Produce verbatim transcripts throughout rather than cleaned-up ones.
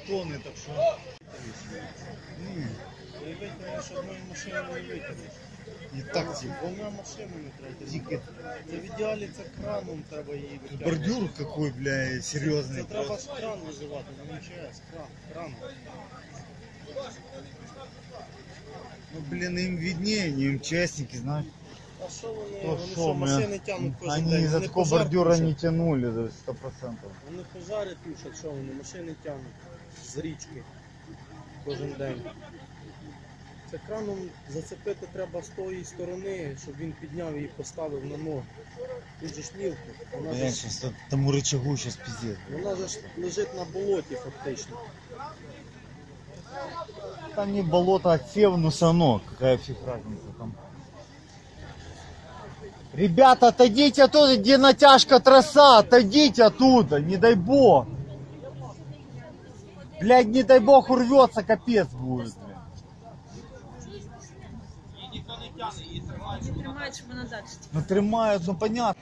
тонны, так что... Ви витягнеш одною машиною не витягнеш. І так ці. Двома машинами треба. Тільки Це в ідеалі це краном треба її витягнути. бордюр какой, бля, Це серйозний. треба ж кран визивати, не МЧС, кран, кран. Ну, блин, им виднее, не МЧСники, знаешь. А що вони, То вони що, що, ми- машини тягнуть кожен Они день? из-за Вони такого пожар бордюра тушать. не тянули, то есть сто процентов. Вони пожари тушать, що вони, машини тягнуть з річки кожен день. Це краном зацепити треба з тої сторони, щоб він підняв і поставив на ноги. Тут же ж мілко. Вона Блин, ж, сейчас тому рычагу сейчас пиздец. вона же ж лежить на болоті фактично. Там не болото, а февнус оно. Какая фиг разница там. Ребята, отойдите оттуда, где натяжка троса. Отойдите оттуда, не дай бог. Блядь, не дай бог урвется, капец будет. Блядь. Тримають, щоб вона далі. Ну тримают, ну понятно.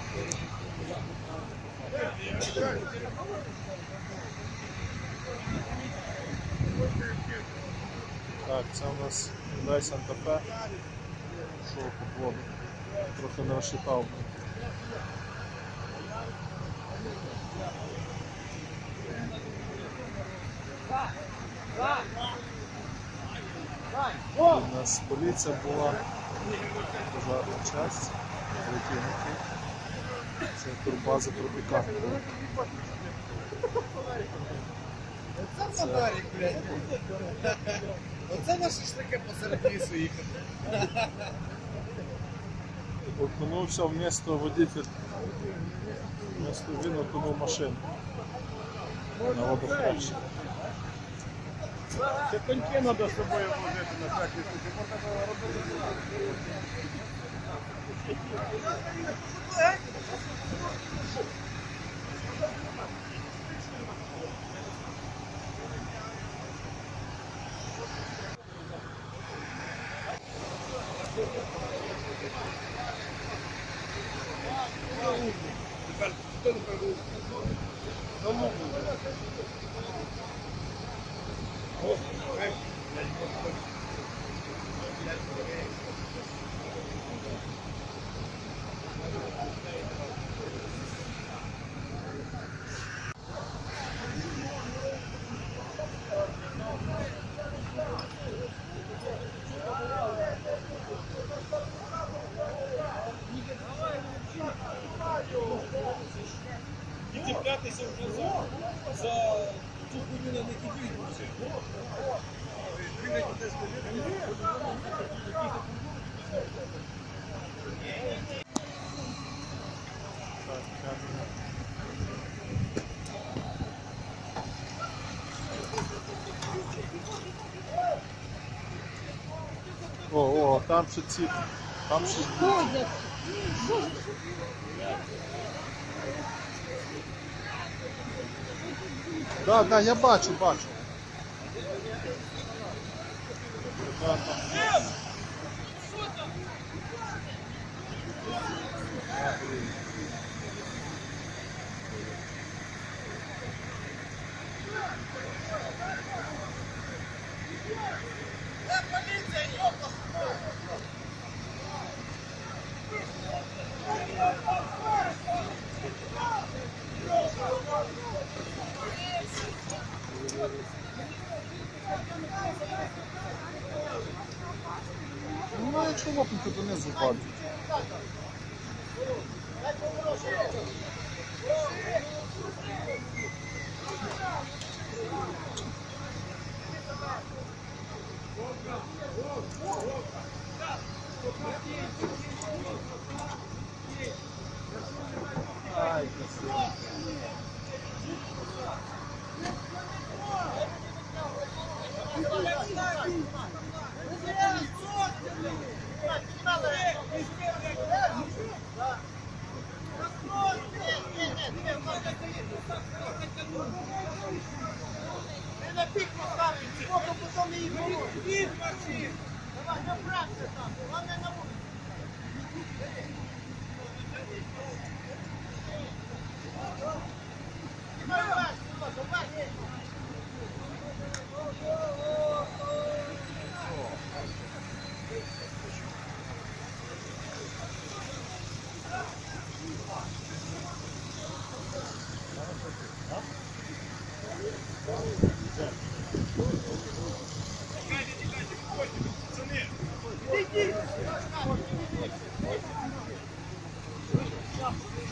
Так, це у нас Hyundai Santa Fe. Що по воду? Трохи не розчитав. У нас поліція була, пожарна часть, працівники. Це турбаза Тропікан. Це подарок, блядь. Оце на шашлики посеред лісу їхати. Окунувся в місто водитель. Вместо він окунув машину на водохрещі. Це коньки треба з собою возити на всякий случай. Можна було робити. І цеплятися вже за, за цю хуйню на них і вийдуться. О, о, там ще ці, там ще... Да, да, я бачу, бачу. Ну, якщо лопнути, донизу падає. Ай, красиво. На пік поставити, сколько потім її було. Від машин. Давай, направся там, головне на вулиці. Давай, давай, давай.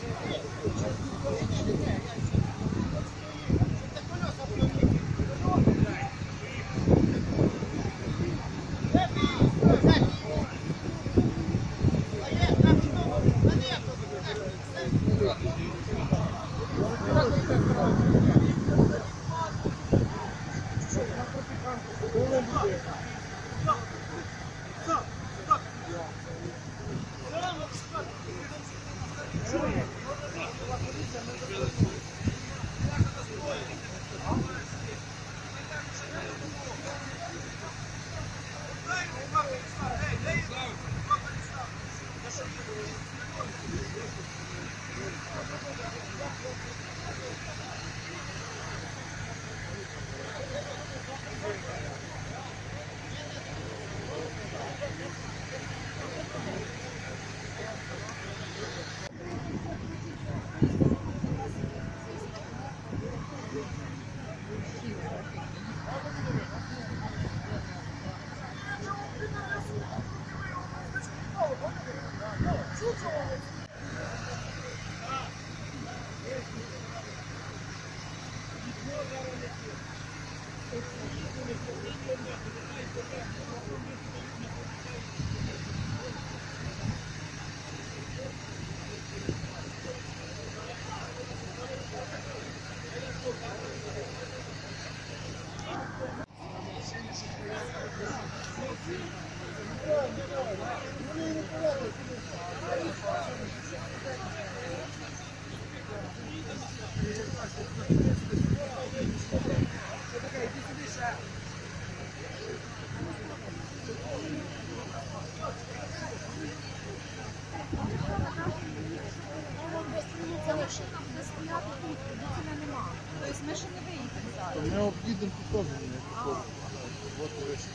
Це лише там не стояти тут, водителя нема. Тобто ми ще не виїдемо зараз. Ми об'їдемо тут теж не такого. От вийшли.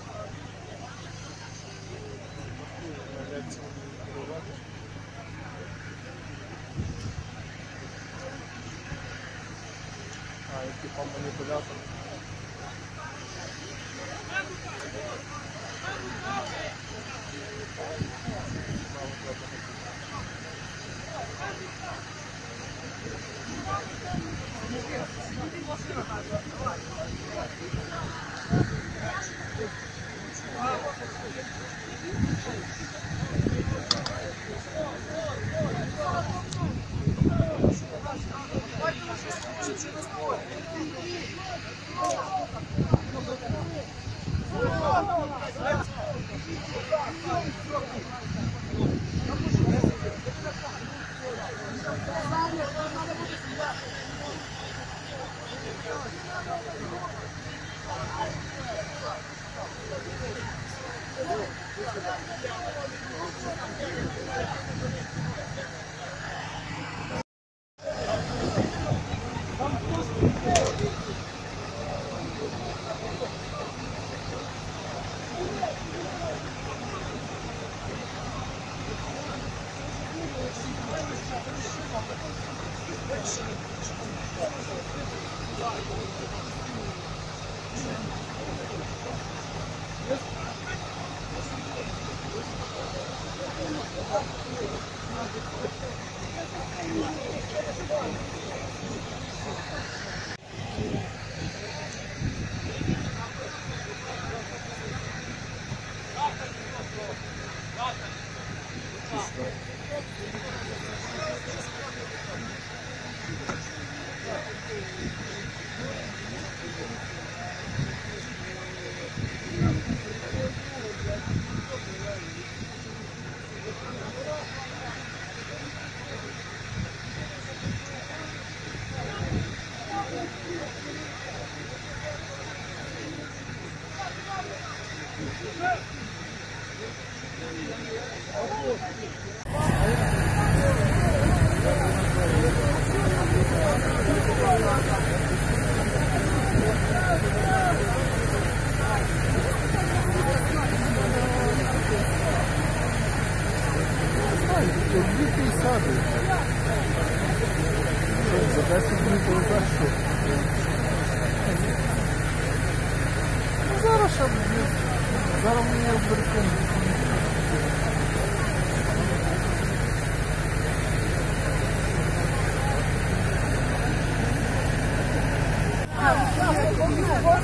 А, який там маніпулятор. Зараз ще зараз мені оберком.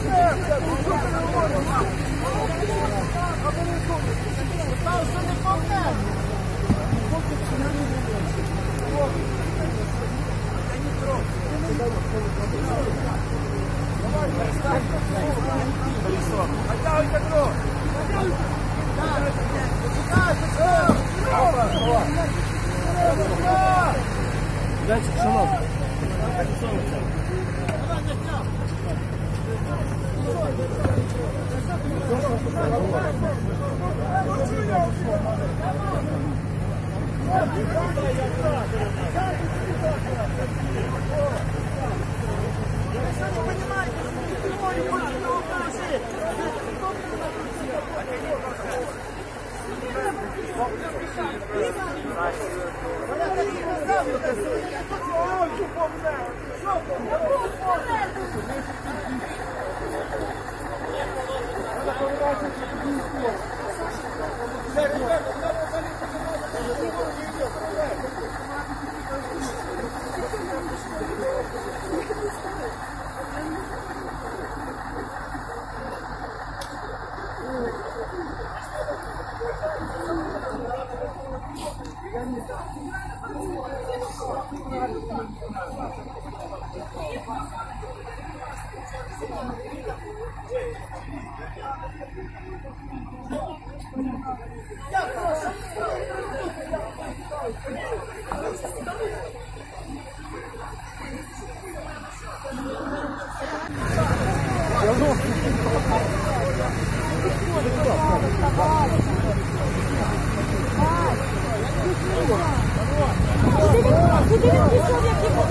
Куди він пішов, як його?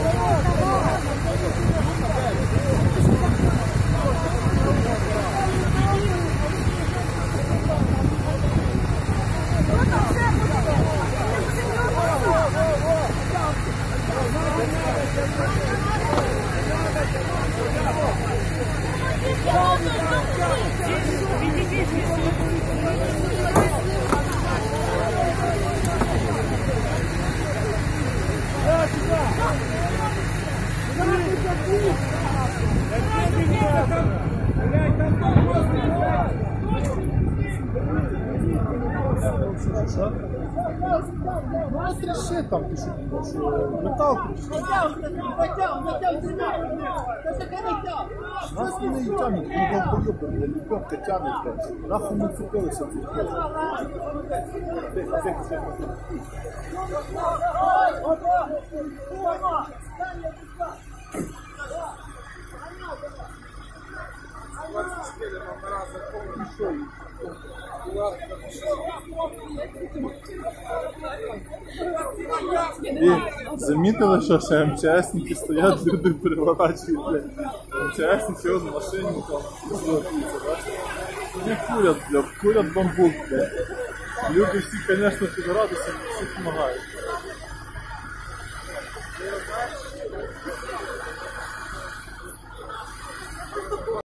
Трясе там, ти що, що метал трясе. Натяг, натяг, тримай! Та таке натяг! Нас вони і тянуть, ну долбойоби, ліпьовка тянуть. Нахуй ми цепилися. І замітили, що ще МЧСники стоять, люди переворачують, блядь. МЧСники ось в машині там злотуються, бачите? Вони курять, блядь, курять бамбук, блядь. Люди всі, звісно, під градусом, всі допомагають.